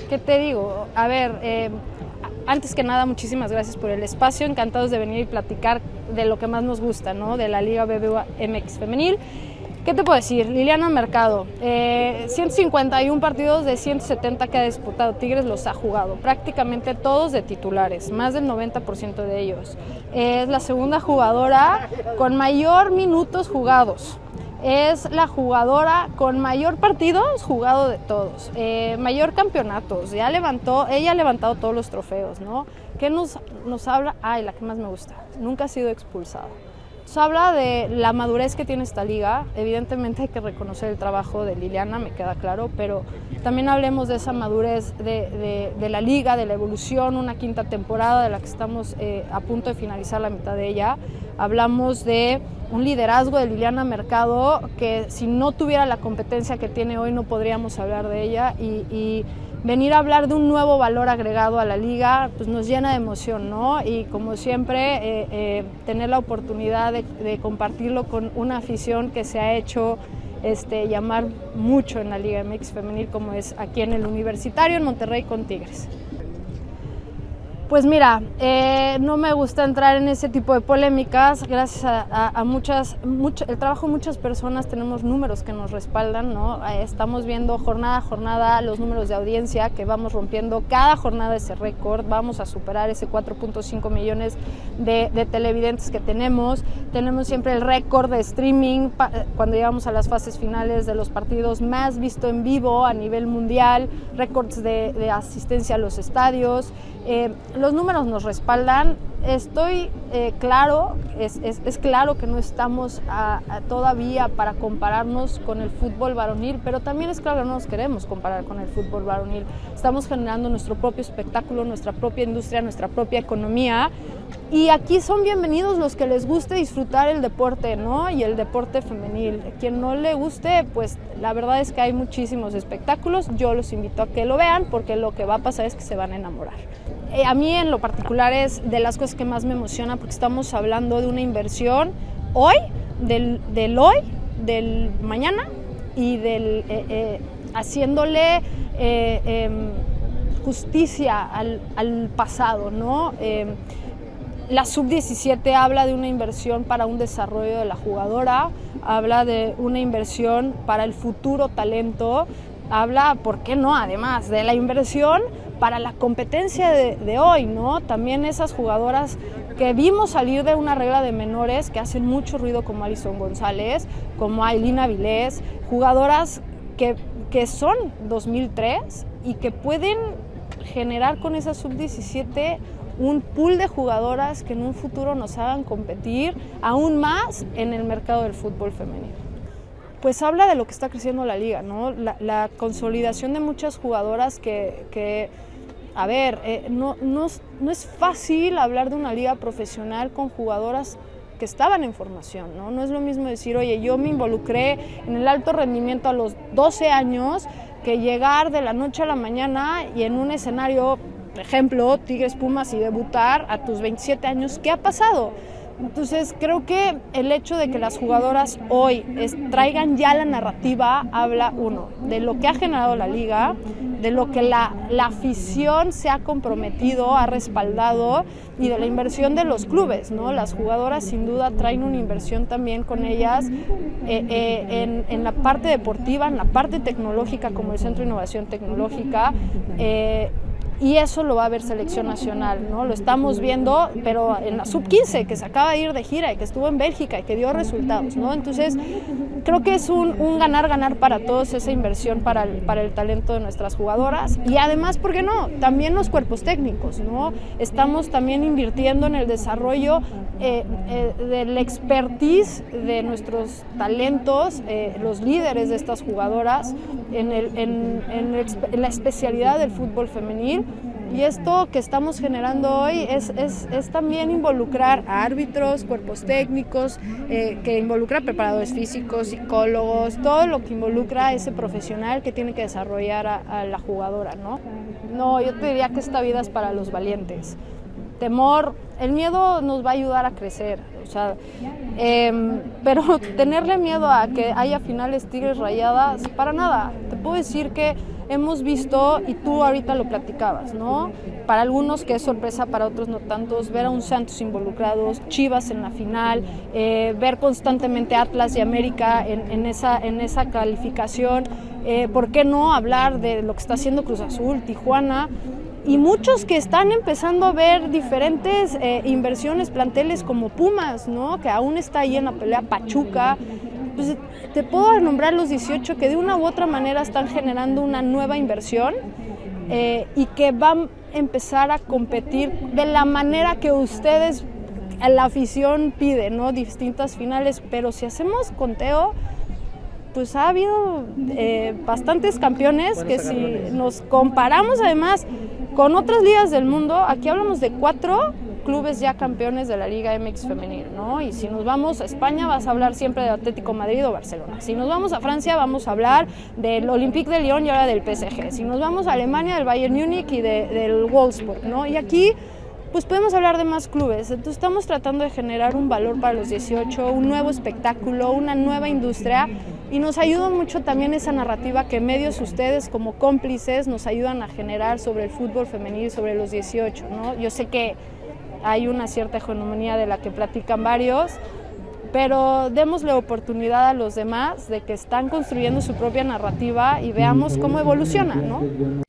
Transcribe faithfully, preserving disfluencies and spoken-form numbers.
¿qué te digo? A ver, eh, antes que nada, muchísimas gracias por el espacio, encantados de venir y platicar de lo que más nos gusta, ¿no? De la Liga B B V A M X Femenil. ¿Qué te puedo decir? Liliana Mercado, eh, ciento cincuenta y uno partidos de ciento setenta que ha disputado Tigres los ha jugado, prácticamente todos de titulares, más del noventa por ciento de ellos. Eh, es la segunda jugadora con mayor minutos jugados. Es la jugadora con mayor partidos jugado de todos, eh, mayor campeonatos, ya levantó, ella ha levantado todos los trofeos, ¿no? ¿Qué nos, nos habla? Ay, la que más me gusta, nunca ha sido expulsada. Nos habla de la madurez que tiene esta liga, evidentemente hay que reconocer el trabajo de Liliana, me queda claro, pero también hablemos de esa madurez de, de, de la liga, de la evolución, una quinta temporada de la que estamos eh, a punto de finalizar la mitad de ella. Hablamos de un liderazgo de Liliana Mercado que si no tuviera la competencia que tiene hoy no podríamos hablar de ella y, y venir a hablar de un nuevo valor agregado a la liga pues nos llena de emoción, ¿no? Y como siempre eh, eh, tener la oportunidad de, de compartirlo con una afición que se ha hecho este, llamar mucho en la Liga M X Femenil como es aquí en el Universitario en Monterrey con Tigres. Pues mira, eh, no me gusta entrar en ese tipo de polémicas, gracias a, a, a muchas, mucho, el trabajo de muchas personas tenemos números que nos respaldan, ¿no? Eh, estamos viendo jornada a jornada los números de audiencia que vamos rompiendo, cada jornada ese récord, vamos a superar ese cuatro punto cinco millones de, de televidentes que tenemos, tenemos siempre el récord de streaming pa, cuando llegamos a las fases finales de los partidos más visto en vivo a nivel mundial, récords de, de asistencia a los estadios. Eh, los números nos respaldan, estoy eh, claro, es, es, es claro que no estamos a, a todavía para compararnos con el fútbol varonil, pero también es claro que no nos queremos comparar con el fútbol varonil. Estamos generando nuestro propio espectáculo, nuestra propia industria, nuestra propia economía y aquí son bienvenidos los que les guste disfrutar el deporte, ¿no? Y el deporte femenil. Quien no le guste, pues la verdad es que hay muchísimos espectáculos, yo los invito a que lo vean porque lo que va a pasar es que se van a enamorar. Eh, a mí en lo particular es de las cosas que más me emociona porque estamos hablando de una inversión hoy, del, del hoy, del mañana y del eh, eh, haciéndole eh, eh, justicia al, al pasado, ¿no? Eh, la sub diecisiete habla de una inversión para un desarrollo de la jugadora, habla de una inversión para el futuro talento, habla, ¿por qué no? Además de la inversión para la competencia de, de hoy, ¿no? También esas jugadoras que vimos salir de una regla de menores que hacen mucho ruido como Alison González, como Ailín Avilés, jugadoras que, que son dos mil tres y que pueden generar con esa sub diecisiete un pool de jugadoras que en un futuro nos hagan competir aún más en el mercado del fútbol femenino. Pues habla de lo que está creciendo la liga, ¿no? La, la consolidación de muchas jugadoras que, que a ver, eh, no, no, no es fácil hablar de una liga profesional con jugadoras que estaban en formación, ¿no? No es lo mismo decir, oye, yo me involucré en el alto rendimiento a los doce años que llegar de la noche a la mañana y en un escenario, por ejemplo, Tigres Pumas y debutar a tus veintisiete años, ¿qué ha pasado? Entonces creo que el hecho de que las jugadoras hoy es, traigan ya la narrativa habla uno, de lo que ha generado la liga, de lo que la, la afición se ha comprometido, ha respaldado y de la inversión de los clubes, ¿no? Las jugadoras sin duda traen una inversión también con ellas eh, eh, en, en la parte deportiva, en la parte tecnológica como el Centro de Innovación Tecnológica, eh, y eso lo va a ver selección nacional, ¿no? Lo estamos viendo, pero en la sub quince, que se acaba de ir de gira y que estuvo en Bélgica y que dio resultados, ¿no? Entonces, creo que es un, un ganar-ganar para todos esa inversión para el, para el talento de nuestras jugadoras y además, ¿por qué no? También los cuerpos técnicos, ¿no? Estamos también invirtiendo en el desarrollo eh, eh, del expertise de nuestros talentos, eh, los líderes de estas jugadoras, en, el, en, en, el, en la especialidad del fútbol femenil. Y esto que estamos generando hoy es, es, es también involucrar a árbitros, cuerpos técnicos, eh, que involucra preparadores físicos, psicólogos, todo lo que involucra a ese profesional que tiene que desarrollar a, a la jugadora, ¿no? No, yo te diría que esta vida es para los valientes. Temor, el miedo nos va a ayudar a crecer, o sea, eh, pero tenerle miedo a que haya finales Tigres Rayadas, para nada. Te puedo decir que hemos visto, y tú ahorita lo platicabas, ¿no? Para algunos que es sorpresa, para otros no tantos, ver a un Santos involucrados, Chivas en la final, eh, ver constantemente Atlas y América en, en, esa, en esa calificación, eh, ¿por qué no hablar de lo que está haciendo Cruz Azul, Tijuana? Y muchos que están empezando a ver diferentes eh, inversiones, planteles como Pumas, ¿no? Que aún está ahí en la pelea, Pachuca. Pues te puedo nombrar los dieciocho que de una u otra manera están generando una nueva inversión eh, y que van a empezar a competir de la manera que ustedes, la afición pide, ¿no? Distintas finales, pero si hacemos conteo, pues ha habido eh, bastantes campeones que si nos comparamos además con otras ligas del mundo, aquí hablamos de cuatro clubes ya campeones de la Liga M X femenil, ¿no? Y si nos vamos a España vas a hablar siempre de Atlético Madrid o Barcelona. Si nos vamos a Francia vamos a hablar del Olympique de Lyon y ahora del P S G. Si nos vamos a Alemania del Bayern Múnich y de, del Wolfsburg, ¿no? Y aquí pues podemos hablar de más clubes. Entonces estamos tratando de generar un valor para los dieciocho, un nuevo espectáculo, una nueva industria, y nos ayuda mucho también esa narrativa que medios ustedes como cómplices nos ayudan a generar sobre el fútbol femenil, sobre los dieciocho, ¿no? Yo sé que hay una cierta hegemonía de la que platican varios, pero démosle oportunidad a los demás de que están construyendo su propia narrativa y veamos cómo evoluciona, ¿no?